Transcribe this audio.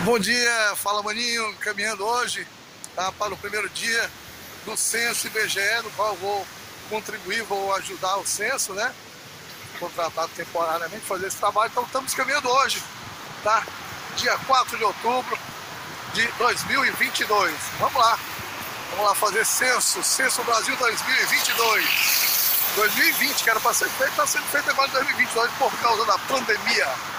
Bom dia, fala Maninho, caminhando hoje para o primeiro dia do censo IBGE, no qual eu vou contribuir, vou ajudar o censo, né? Contratado temporariamente fazer esse trabalho, então estamos caminhando hoje, tá? Dia 4 de outubro de 2022. Vamos lá fazer Censo Brasil 2022. 2020, que era para ser feito, está sendo feito agora em 2022 por causa da pandemia.